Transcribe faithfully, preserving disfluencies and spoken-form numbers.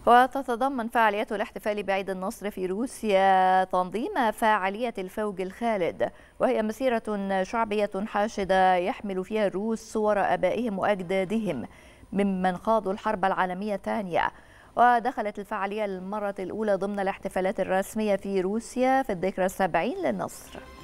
وتتضمن فعاليات الاحتفال بعيد النصر في روسيا تنظيم فعالية الفوج الخالد، وهي مسيرة شعبية حاشدة يحمل فيها الروس صور آبائهم وأجدادهم ممن خاضوا الحرب العالمية الثانية. ودخلت الفعالية للمرة الأولى ضمن الاحتفالات الرسمية في روسيا في الذكرى السبعين للنصر.